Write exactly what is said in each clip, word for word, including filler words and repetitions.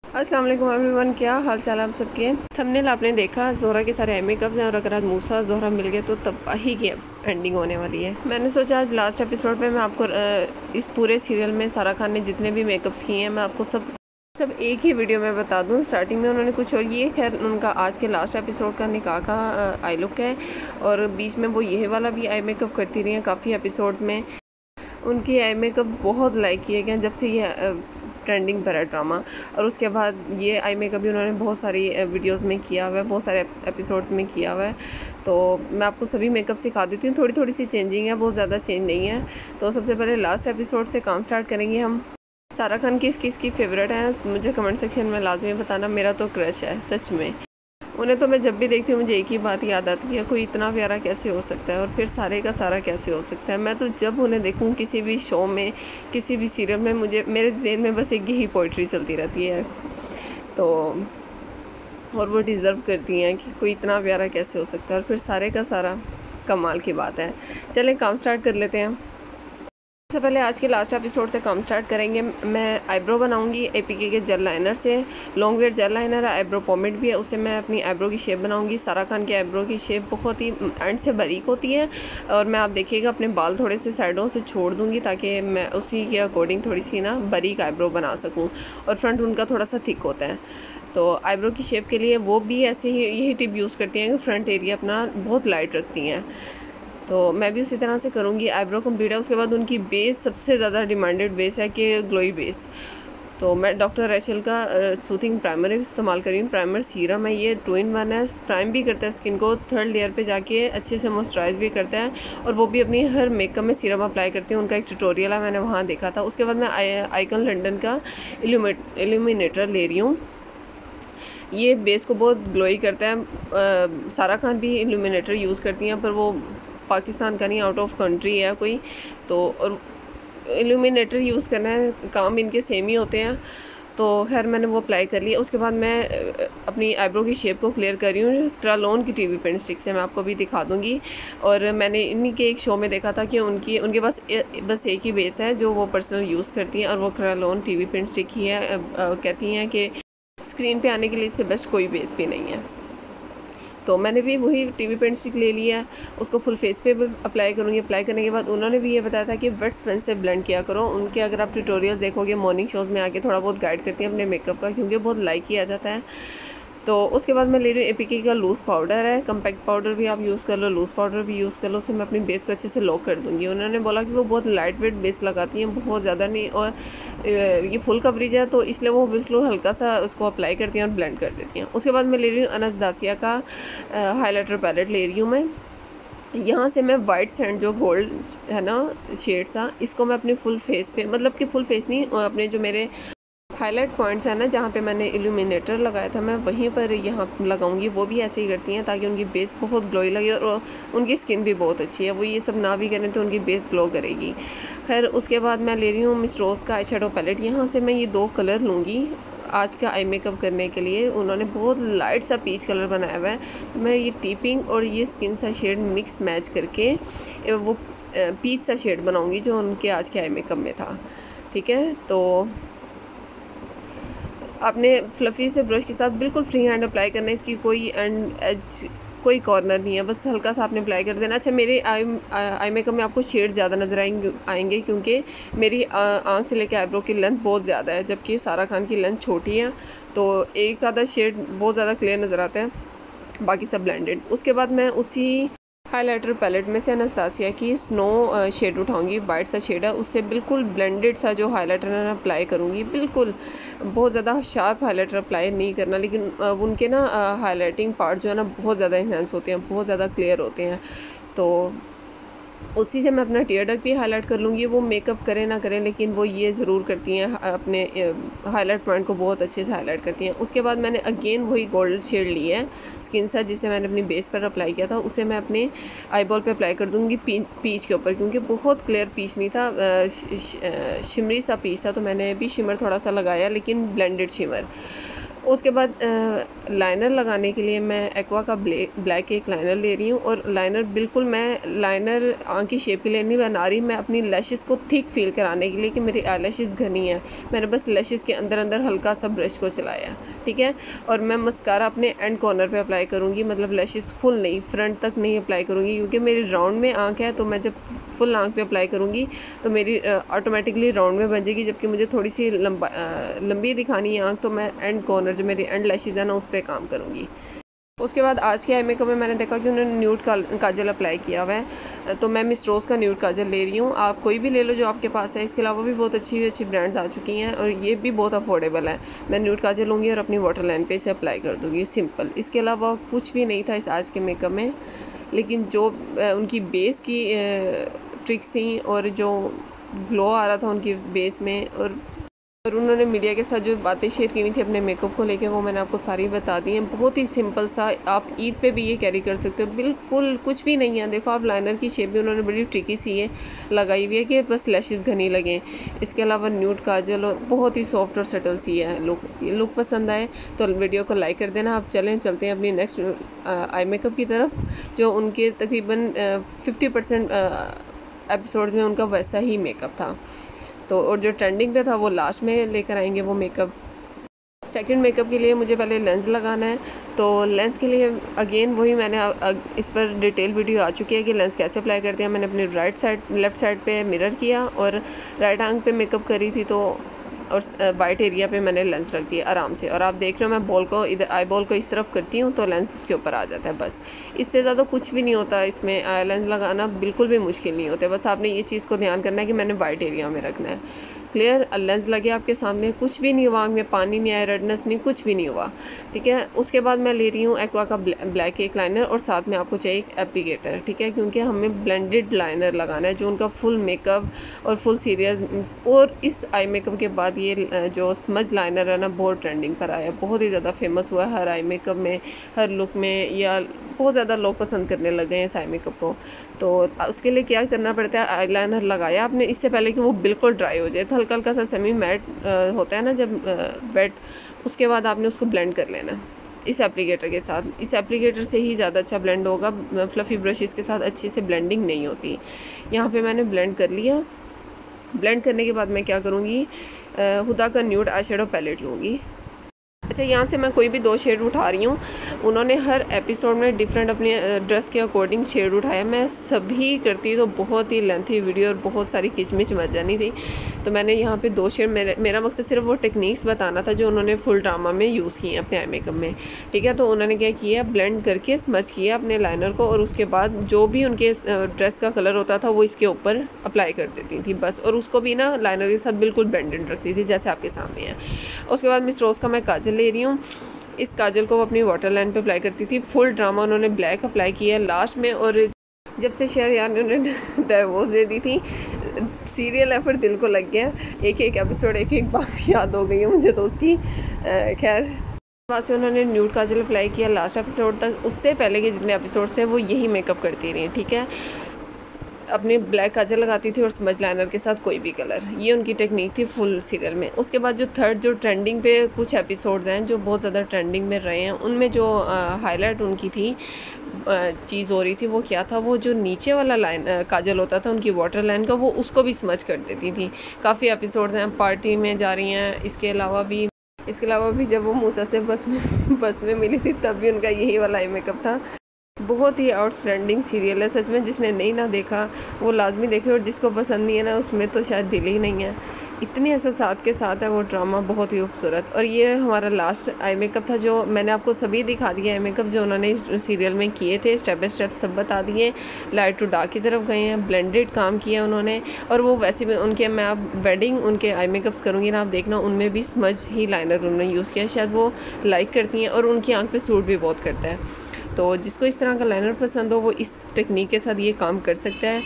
अस्सलाम वालेकुम एवरीवन, क्या हाल चाल आप सबके। थंबनेल आपने देखा, ज़ोहरा के सारे मेकअप्स हैं और अगर आज मूसा ज़ोहरा मिल गए तो तबाही की एंडिंग होने वाली है। मैंने सोचा आज लास्ट एपिसोड में मैं आपको इस पूरे सीरियल में सारा खान ने जितने भी मेकअप्स किए हैं मैं आपको सब सब एक ही वीडियो में बता दूं। स्टार्टिंग में उन्होंने कुछ और, ये खैर उनका आज के लास्ट एपिसोड का निकाह का आई लुक है और बीच में वो ये वाला भी आई मेकअप करती रही हैं काफ़ी एपिसोड्स में। उनकी आई मेकअप बहुत लाइक किए गए जब से ये ट्रेंडिंग पर है ड्रामा, और उसके बाद ये आई मेकअप भी उन्होंने बहुत सारी वीडियोस में किया हुआ है, बहुत सारे एपिसोड्स में किया हुआ है। तो मैं आपको सभी मेकअप सिखा देती हूँ, थोड़ी थोड़ी सी चेंजिंग है, बहुत ज़्यादा चेंज नहीं है। तो सबसे पहले लास्ट एपिसोड से काम स्टार्ट करेंगे हम। सारा खान किस किस की फेवरेट है मुझे कमेंट सेक्शन में लाजमी बताना। मेरा तो क्रश है सच में, उन्हें तो मैं जब भी देखती हूँ मुझे एक ही बात याद आती है, कोई इतना प्यारा कैसे हो सकता है और फिर सारे का सारा कैसे हो सकता है। मैं तो जब उन्हें देखूँ किसी भी शो में, किसी भी सीरियल में, मुझे मेरे ज़हन में बस एक यही पोइट्री चलती रहती है। तो और वो डिज़र्व करती हैं कि कोई इतना प्यारा कैसे हो सकता है और फिर सारे का सारा कमाल की बात है। चलें काम स्टार्ट कर लेते हैं। सबसे पहले आज के लास्ट एपिसोड से काम स्टार्ट करेंगे। मैं आईब्रो बनाऊंगी एपीके के जेल लाइनर से। लॉन्ग वेयर जेल लाइनर है, आईब्रो पॉमेट भी है, उससे मैं अपनी आईब्रो की शेप बनाऊंगी। सारा खान की आईब्रो की शेप बहुत ही एंड से बारीक होती है और मैं, आप देखिएगा, अपने बाल थोड़े से साइडों से छोड़ दूँगी ताकि मैं उसी के अकॉर्डिंग थोड़ी सी ना बारीक आईब्रो बना सकूँ, और फ्रंट उनका थोड़ा सा थिक होता है। तो आईब्रो की शेप के लिए वो भी ऐसे ही यही टिप यूज़ करती हैं कि फ्रंट एरिया अपना बहुत लाइट रखती हैं। तो मैं भी उसी तरह से करूँगी। आईब्रो कंप्लीट है, उसके बाद उनकी बेस सबसे ज़्यादा डिमांडेड बेस है कि ग्लोई बेस। तो मैं डॉक्टर रैशल का सूथिंग प्राइमर इस्तेमाल करी हूँ। प्राइमर सीरम है, ये टू इन वन है, प्राइम भी करता है स्किन को, थर्ड लेयर पे जाके अच्छे से मॉइस्चराइज भी करता है, और वो भी अपनी हर मेकअप में सीरम अप्लाई करती हूँ। उनका एक ट्यूटोरियल है, मैंने वहाँ देखा था। उसके बाद मैं आइकन लंदन का इल्यूमिनेटर ले रही हूँ। ये बेस को बहुत ग्लोई करता है। आ, सारा खान भी इल्यूमिनेटर यूज़ करती हैं, पर वो पाकिस्तान का नहीं, आउट ऑफ कंट्री है कोई। तो और इल्यूमिनेटर यूज़ करना है, काम इनके सेम ही होते हैं। तो खैर मैंने वो अप्लाई कर लिया। उसके बाद मैं अपनी आईब्रो की शेप को क्लियर कर रही हूँ ट्रालोन की टीवी पेंट स्टिक से, मैं आपको भी दिखा दूँगी। और मैंने इन्हीं के एक शो में देखा था कि उनकी उनके पास बस एक ही बेस है जो वो पर्सनल यूज़ करती हैं, और वो ट्रालोन टीवी पेंट स्टिक ही है। कहती हैं कि स्क्रीन पे आने के लिए इससे बेस्ट कोई बेस भी नहीं है। तो मैंने भी वही टीवी पेंट स्टिक ले लिया है, उसको फुल फेस पे भी अप्लाई करूँगी। अप्लाई करने के बाद उन्होंने भी ये बताया था कि वेट पेन से ब्लेंड किया करो। उनके अगर आप ट्यूटोरियल देखोगे, मॉर्निंग शोज़ में आके थोड़ा बहुत गाइड करती हैं अपने मेकअप का, क्योंकि बहुत लाइक किया जाता है। तो उसके बाद मैं ले रही हूँ एपीके का लूज़ पाउडर है, कम्पैक्ट पाउडर भी आप यूज़ कर लो, लूज़ पाउडर भी यूज़ कर लो। उससे मैं अपनी बेस को अच्छे से लॉक कर दूँगी। उन्होंने बोला कि वो बहुत लाइट वेट बेस लगाती हैं, बहुत ज़्यादा नहीं, और ये फुल कवरेज है तो इसलिए वो बिल्कुल हल्का सा उसको अप्लाई करती हैं और ब्लेंड कर देती हैं। उसके बाद मैं ले रही हूँ अनस्तासिया का हाईलाइटर पैलेट ले रही हूँ मैं। यहाँ से मैं वाइट सैंड जो गोल्ड है ना शेड सा, इसको मैं अपने फुल फेस पे, मतलब कि फुल फेस नहीं, अपने जो मेरे हाईलाइट पॉइंट्स है ना जहाँ पे मैंने इल्यूमिनेटर लगाया था, मैं वहीं पर यहाँ लगाऊंगी। वो भी ऐसे ही करती हैं ताकि उनकी बेस बहुत ग्लोई लगे, और उनकी स्किन भी बहुत अच्छी है, वो ये सब ना भी करें तो उनकी बेस ग्लो करेगी। खैर उसके बाद मैं ले रही हूँ मिस रोज़ का आई शेडो पैलेट। यहाँ से मैं ये दो कलर लूँगी आज का आई मेकअप करने के लिए। उन्होंने बहुत लाइट सा पीच कलर बनाया हुआ है, तो मैं ये टीपिंग और ये स्किन सा शेड मिक्स मैच करके वो पीच सा शेड बनाऊँगी जो उनके आज के आई मेकअप में था। ठीक है, तो आपने फ्लफ़ी से ब्रश के साथ बिल्कुल फ्री हैंड अप्लाई करना है। इसकी कोई एंड एज कोई कॉर्नर नहीं है, बस हल्का सा आपने अप्लाई कर देना। अच्छा, मेरे आई आई मेकअप में आपको शेड ज़्यादा नज़र आएंगे आएंगे क्योंकि मेरी आंख से लेकर आईब्रो की लेंथ बहुत ज़्यादा है, जबकि सारा खान की लेंथ छोटी है, तो एक आधा शेड बहुत ज़्यादा क्लियर नज़र आता है, बाकी सब ब्लेंडेड। उसके बाद मैं उसी हाइलाइटर पैलेट में से अनस्तासिया की स्नो शेड उठाऊंगी, वाइट सा शेड है, उससे बिल्कुल ब्लेंडेड सा जो हाइलाइटर है अप्लाई करूंगी। बिल्कुल बहुत ज़्यादा शार्प हाइलाइटर अप्लाई नहीं करना, लेकिन उनके ना हाइलाइटिंग पार्ट जो है ना बहुत ज़्यादा इन्हेंस होते हैं, बहुत ज़्यादा क्लियर होते हैं। तो उसी से मैं अपना टीयर डक भी हाईलाइट कर लूँगी। वो मेकअप करें ना करें, लेकिन वो ये ज़रूर करती हैं, अपने हाईलाइट पॉइंट को बहुत अच्छे से हाईलाइट करती हैं। उसके बाद मैंने अगेन वही गोल्ड शेड ली है स्किन सा, जिसे मैंने अपनी बेस पर अप्लाई किया था, उसे मैं अपने आई बॉल पर अप्लाई कर दूँगी पीच पीच के ऊपर, क्योंकि बहुत क्लियर पीच नहीं था, शिमरी सा पीच था, तो मैंने भी शिमर थोड़ा सा लगाया, लेकिन ब्लेंडेड शिमर। उसके बाद लाइनर लगाने के लिए मैं एक्वा का ब्लैक ब्लैक एक लाइनर ले रही हूँ। और लाइनर बिल्कुल मैं लाइनर आँख की शेप के लिए नहीं बना रही, मैं अपनी लैशेस को थिक फील कराने के लिए कि मेरी आई लैशेस घनी है, मैंने बस लैशेस के अंदर अंदर हल्का सा ब्रश को चलाया, ठीक है। और मैं मस्कारा अपने एंड कॉर्नर पे अप्लाई करूँगी, मतलब लैशेस फुल नहीं, फ्रंट तक नहीं अप्लाई करूँगी, क्योंकि मेरी राउंड में आँख है, तो मैं जब फुल आँख पे अप्लाई करूँगी तो मेरी ऑटोमेटिकली राउंड में बन जाएगी। जबकि मुझे थोड़ी सी लंबा लंबी दिखानी है आँख, तो मैं एंड कॉर्नर जो मेरी एंड लैशेज़ है ना उस पर काम करूँगी। उसके बाद आज के आई मेकअप में मैंने देखा कि उन्होंने न्यूड काजल अप्लाई किया हुआ है, तो मैं मिस रोज़ का न्यूड काजल ले रही हूँ। आप कोई भी ले लो जो आपके पास है। इसके अलावा भी बहुत अच्छी अच्छी ब्रांड्स आ चुकी हैं और ये भी बहुत अफोर्डेबल है। मैं न्यूड काजल लूँगी और अपनी वाटर लाइन पे इसे अप्लाई कर दूँगी, सिंपल। इसके अलावा कुछ भी नहीं था इस आज के मेकअप में, लेकिन जो उनकी बेस की ट्रिक्स थी और जो ग्लो आ रहा था उनकी बेस में, और और उन्होंने मीडिया के साथ जो बातें शेयर की हुई थी अपने मेकअप को लेके, वो मैंने आपको सारी बता दी हैं। बहुत ही सिंपल सा, आप ईद पे भी ये कैरी कर सकते हो, बिल्कुल कुछ भी नहीं है। देखो आप लाइनर की शेप भी उन्होंने बड़ी ट्रिकी सी है लगाई हुई है कि बस लैशेस घनी लगें। इसके अलावा न्यूड काजल और बहुत ही सॉफ्ट और सटल सी है लुक। ये लुक पसंद आए तो वीडियो को लाइक कर देना। आप चलें चलते हैं अपनी नेक्स्ट आई मेकअप की तरफ, जो उनके तकरीबन फिफ्टी परसेंट एपिसोड में उनका वैसा ही मेकअप था। तो और जो ट्रेंडिंग पे था वो लास्ट में लेकर आएंगे वो मेकअप। सेकंड मेकअप के लिए मुझे पहले लेंस लगाना है, तो लेंस के लिए अगेन वही मैंने इस पर डिटेल वीडियो आ चुकी है कि लेंस कैसे अप्लाई करते हैं। मैंने अपनी राइट साइड लेफ़्ट साइड पे मिरर किया और राइट आंख पे मेकअप करी थी, तो और वाइट एरिया पे मैंने लेंस रख दिया आराम से। और आप देख रहे हो मैं बॉल को इधर आई बॉल को इस तरफ करती हूँ तो लेंस उसके ऊपर आ जाता है, बस। इससे ज़्यादा कुछ भी नहीं होता इसमें। आई लेंस लगाना बिल्कुल भी मुश्किल नहीं होता, बस आपने ये चीज़ को ध्यान करना है कि मैंने वाइट एरिया में रखना है। क्लियर, लेंस लगे आपके सामने, कुछ भी नहीं हुआ, आँख में पानी नहीं आया, रेडनेस नहीं, कुछ भी नहीं हुआ, ठीक है। उसके बाद मैं ले रही हूँ एक्वा का ब्लैक एक लाइनर और साथ में आपको चाहिए एक एप्लीकेटर, ठीक है, क्योंकि हमें ब्लेंडेड लाइनर लगाना है जो उनका फुल मेकअप और फुल सीरियस। और इस आई मेकअप के बाद ये जो स्मज लाइनर है ना बहुत ट्रेंडिंग पर आया, बहुत ही ज़्यादा फेमस हुआ है हर आई मेकअप में, हर लुक में, या बहुत ज़्यादा लोग पसंद करने लगे हैं इस आई मेकअप को। तो उसके लिए क्या करना पड़ता है, आई लाइनर लगाया आपने इससे पहले कि वो बिल्कुल ड्राई हो जाए, तो हल्का हल्का सा सेमी मैट होता है ना जब वेट, उसके बाद आपने उसको ब्लेंड कर लेना इस एप्लीकेटर के साथ। इस एप्लीकेटर से ही ज़्यादा अच्छा ब्लेंड होगा, फ्लफ़ी ब्रशेस के साथ अच्छे से ब्लेंडिंग नहीं होती। यहाँ पे मैंने ब्लेंड कर लिया। ब्लेंड करने के बाद मैं क्या करूँगी, हुदा का न्यूड आई शेडो पैलेट लूँगी। अच्छा, यहाँ से मैं कोई भी दो शेड उठा रही हूँ। उन्होंने हर एपिसोड में डिफरेंट अपने ड्रेस के अकॉर्डिंग शेड उठाया। मैं सभी करती तो बहुत ही लेंथी वीडियो और बहुत सारी किचमिच मच जानी थी, तो मैंने यहाँ पे दो शेड, मेरे मेरा मकसद सिर्फ वो टेक्निक्स बताना था जो उन्होंने फुल ड्रामा में यूज़ किए हैं अपने आई मेकअप में, ठीक है। तो उन्होंने क्या किया, ब्लेंड करके स्मच किया अपने लाइनर को, और उसके बाद जो भी उनके ड्रेस का कलर होता था वो इसके ऊपर अप्लाई कर देती थी बस। और उसको भी ना लाइनर के साथ बिल्कुल ब्लेंडेड रखती थी जैसे आपके सामने है। उसके बाद मिस रोज़ का मैं काजल ले रही हूँ। इस काजल को वो अपनी वाटर लाइन पे अप्लाई करती थी। फुल ड्रामा उन्होंने ब्लैक अप्लाई किया लास्ट में, और जब से शहरयार ने उन्हें डाइवोर्स दे दी थी, सीरियल है पर दिल को लग गया, एक एक एपिसोड एक एक बात याद हो गई है मुझे तो उसकी। खैर, बाद से उन्होंने न्यूड काजल अप्लाई किया लास्ट एपिसोड तक। उससे पहले के जितने एपिसोड थे वो यही मेकअप करती रही, ठीक है। अपनी ब्लैक काजल लगाती थी और स्मज लाइनर के साथ कोई भी कलर, ये उनकी टेक्निक थी फुल सीरियल में। उसके बाद जो थर्ड जो ट्रेंडिंग पे कुछ एपिसोड्स हैं जो बहुत ज़्यादा ट्रेंडिंग में रहे हैं, उनमें जो हाईलाइट उनकी थी चीज़ हो रही थी वो क्या था, वो जो नीचे वाला लाइन काजल होता था उनकी वाटर लाइन का, वो उसको भी स्मज कर देती थी। काफ़ी एपिसोड्स हैं, पार्टी में जा रही हैं। इसके अलावा भी इसके अलावा भी जब वो मूसा से बस में बस में मिली थी तब भी उनका यही वाला आई मेकअप था। बहुत ही आउटस्टैंडिंग सीरियल है सच में, जिसने नहीं ना देखा वो लाजमी देखे, और जिसको पसंद नहीं है ना उसमें तो शायद दिल ही नहीं है। इतने एहसास के साथ है वो ड्रामा, बहुत ही खूबसूरत। और ये हमारा लास्ट आई मेकअप था जो मैंने आपको सभी दिखा दिया आई मेकअप जो उन्होंने सीरियल में किए थे, स्टेप बाय स्टेप सब बता दिए। लाइट टू डार्क की तरफ गए हैं, ब्लेंडेड काम किया उन्होंने। और वो वैसे भी उनके, मैं आप वेडिंग उनके आई मेकअप्स करूँगी ना, आप देखना उनमें भी स्मज ही लाइनर उन्होंने यूज़ किया, शायद वो लाइक करती हैं और उनकी आँख पर सूट भी बहुत करता है। तो जिसको इस तरह का लाइनर पसंद हो वो इस टेक्निक के साथ ये काम कर सकता है।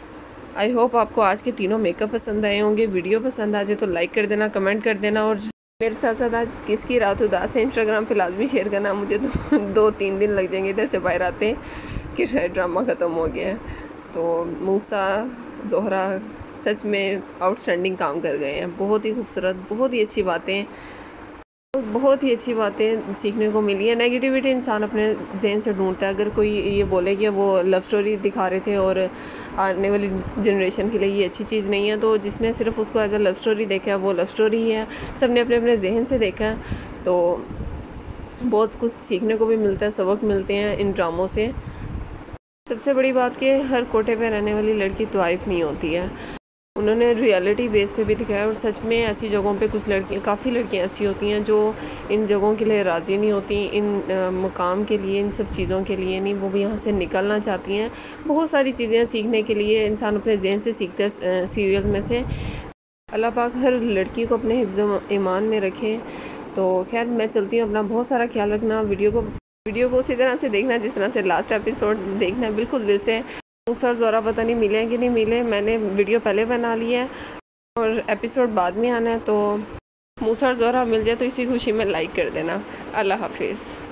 आई होप आपको आज के तीनों मेकअप पसंद आए होंगे। वीडियो पसंद आ जाए तो लाइक कर देना, कमेंट कर देना, और मेरे साथ साथ आज किसकी रात उदास है इंस्टाग्राम पे लाजमी शेयर करना। मुझे तो दो तीन दिन लग जाएंगे इधर से बाहर आते कि शायद ड्रामा ख़त्म हो गया है। तो मूसा ज़ोहरा सच में आउटस्टैंडिंग काम कर गए हैं, बहुत ही खूबसूरत, बहुत ही अच्छी बातें। तो बहुत ही अच्छी बातें सीखने को मिली है। नेगेटिविटी इंसान अपने जहन से ढूंढता है। अगर कोई ये बोले कि वो लव स्टोरी दिखा रहे थे और आने वाली जनरेशन के लिए ये अच्छी चीज़ नहीं है, तो जिसने सिर्फ उसको एज अ लव स्टोरी देखा है वो लव स्टोरी ही है। सब ने अपने अपने जहन से देखा है, तो बहुत कुछ सीखने को भी मिलता है, सबक मिलते हैं इन ड्रामों से। सबसे बड़ी बात कि हर कोटे पे रहने वाली लड़की तवाइफ नहीं होती है। उन्होंने रियलिटी बेस पे भी दिखाया और सच में ऐसी जगहों पे कुछ लड़कियां, काफ़ी लड़कियां ऐसी होती हैं जो इन जगहों के लिए राज़ी नहीं होती, इन आ, मुकाम के लिए, इन सब चीज़ों के लिए नहीं, वो भी यहाँ से निकलना चाहती हैं। बहुत सारी चीज़ें सीखने के लिए इंसान अपने जहन से सीखता है सीरियल में से। अल्लाह पाक हर लड़की को अपने हिफ्ज़ ईमान में रखे। तो खैर मैं चलती हूँ, अपना बहुत सारा ख्याल रखना। वीडियो को वीडियो को उसी तरह से देखना जिस तरह से लास्ट एपिसोड देखना, बिल्कुल दिल से। मूसा और ज़ोहरा पता नहीं मिले कि नहीं मिले, मैंने वीडियो पहले बना ली है और एपिसोड बाद में आना है, तो मूसा और ज़ोहरा मिल जाए तो इसी खुशी में लाइक कर देना। अल्लाह हाफिज़।